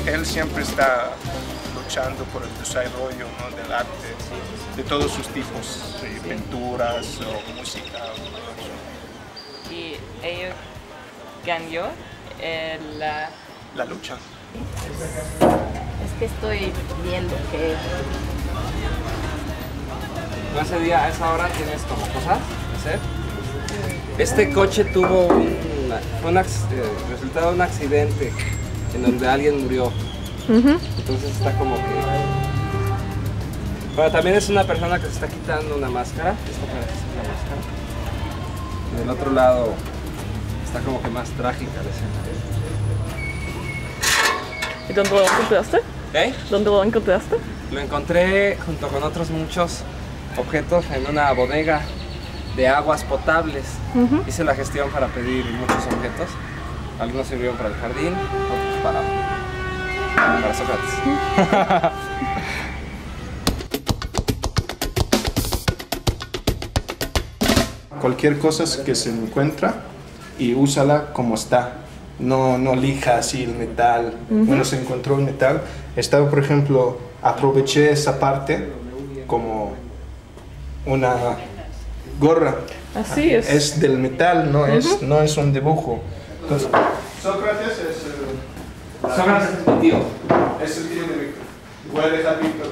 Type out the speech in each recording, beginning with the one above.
él siempre está luchando por el desarrollo, ¿no?, del arte, de todos sus tipos, de pinturas o música. Y ella ganó la lucha. Es que estoy viendo que... Ese día, a esa hora, tienes como cosas que hacer. Este coche tuvo resultado de un accidente en donde alguien murió. Entonces está como que... Pero también es una persona que se está quitando una máscara. Esta parece ser una máscara. Y del otro lado está como que más trágica la escena. ¿Y dónde lo encontraste? ¿Eh? ¿Dónde lo encontraste? Lo encontré junto con otros muchos objetos en una bodega de aguas potables. Hice la gestión para pedir muchos objetos. Algunos sirvieron para el jardín, otros para Sócrates. Cualquier cosa que se encuentra y úsala como está. No lija así el metal. Bueno, se encontró el metal. Estaba, por ejemplo, aproveché esa parte como una gorra. Así es. Es del metal, no es un dibujo. Entonces, Sócrates es Sócrates es mi tío. Es el tío de Víctor. Voy a dejar Víctor.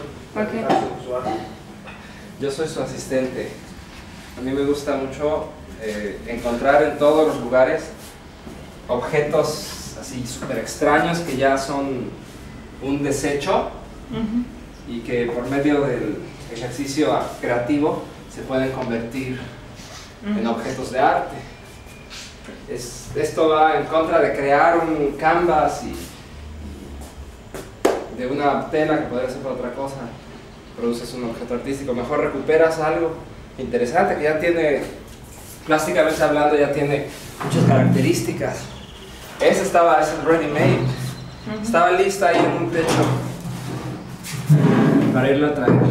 Yo soy su asistente. A mí me gusta mucho encontrar en todos los lugares objetos así súper extraños que ya son un desecho y que por medio del ejercicio creativo se pueden convertir en objetos de arte. Esto va en contra de crear un canvas y de una tela que podría ser para otra cosa. Produces un objeto artístico, mejor recuperas algo interesante que ya tiene, plásticamente hablando, ya tiene muchas características. Ese es ready made, estaba lista ahí en un techo para irlo a traer,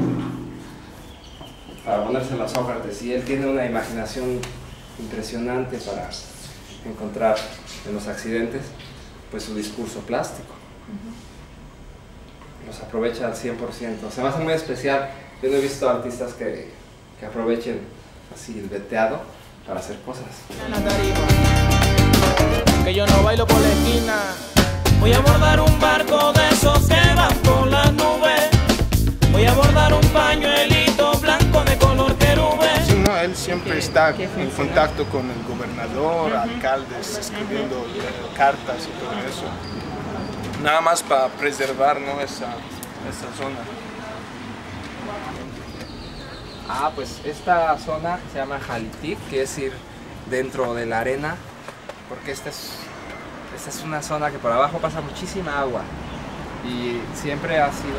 para ponérselo a Sócrates, y él tiene una imaginación impresionante para encontrar en los accidentes pues su discurso plástico. Los aprovecha al 100%, se me hace muy especial. Yo no he visto artistas que aprovechen así el veteado para hacer cosas. Que yo no bailo por la esquina. Voy a abordar un barco de esos que van por las nubes. Voy a abordar un pañuelito blanco de color querube. Sí, no, él siempre está en contacto con el gobernador, alcaldes, escribiendo cartas y todo eso. Nada más para preservar, ¿no?, esa zona. Pues esta zona se llama Jalitic, que es ir dentro de la arena, porque esta es una zona que por abajo pasa muchísima agua y siempre ha sido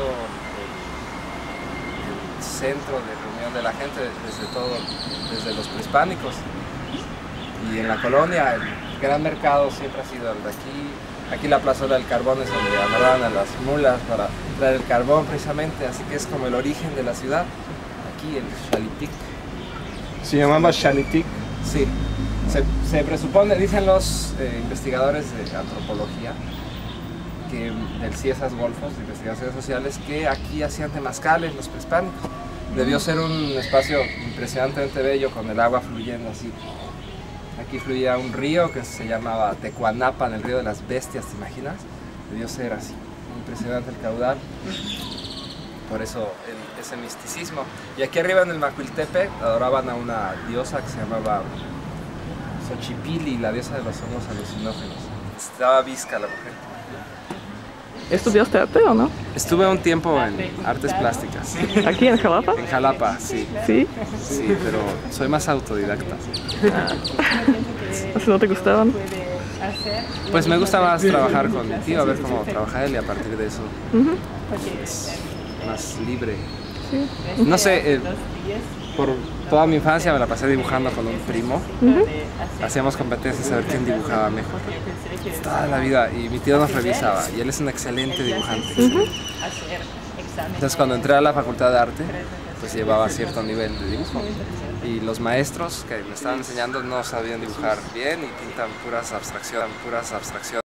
el centro de reunión de la gente desde los prehispánicos. Y en la colonia el gran mercado siempre ha sido el de aquí. Aquí la plazuela del carbón es donde amarraban a las mulas para traer el carbón precisamente, así que es como el origen de la ciudad. Aquí el Xalitic. ¿Se llamaba Xalitic? Sí. Se presupone, dicen los investigadores de antropología, del Ciesas Golfos, de investigaciones sociales, que aquí hacían temazcales los prehispánicos. Debió ser un espacio impresionantemente bello con el agua fluyendo así. Aquí fluía un río que se llamaba Tecuanapan, el río de las bestias, ¿te imaginas? Debió ser así, impresionante el caudal. Por eso ese misticismo. Y aquí arriba en el Macuiltepec adoraban a una diosa que se llamaba Xochipilli, la diosa de los hongos alucinógenos. Estaba visca la mujer. ¿Estudiaste arte o no? Estuve un tiempo en artes plásticas. ¿Aquí en Jalapa? En Jalapa, sí. ¿Sí? Sí, pero soy más autodidacta. ¿Así no te gustaban? Pues me gusta más trabajar con mi tío, a ver cómo trabaja él, y a partir de eso es más libre. No sé, por toda mi infancia me la pasé dibujando con un primo. Hacíamos competencias a ver quién dibujaba mejor. Toda la vida, y mi tío nos revisaba, y él es un excelente dibujante. Entonces cuando entré a la Facultad de Arte, pues llevaba cierto nivel de dibujo. Y los maestros que me estaban enseñando no sabían dibujar bien y pintan puras abstracciones.